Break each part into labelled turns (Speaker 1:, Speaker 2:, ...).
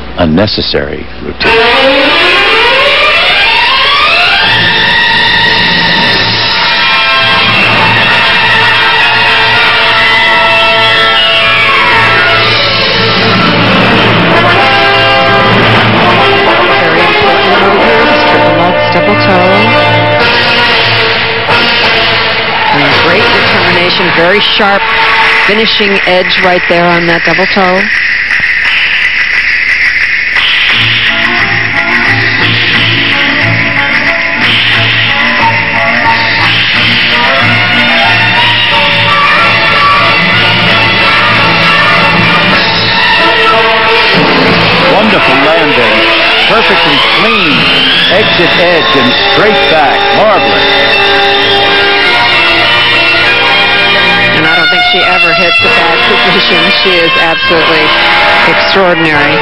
Speaker 1: a necessary routine.
Speaker 2: Double toe. And great determination, very sharp finishing edge right there on that double toe.
Speaker 1: Wonderful landing. Perfectly clean, exit edge and straight back. Marvelous.
Speaker 2: And I don't think she ever hits a bad position. She is absolutely extraordinary.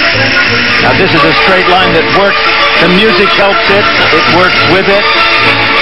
Speaker 1: Now this is a straight line that works. The music helps it. It works with it.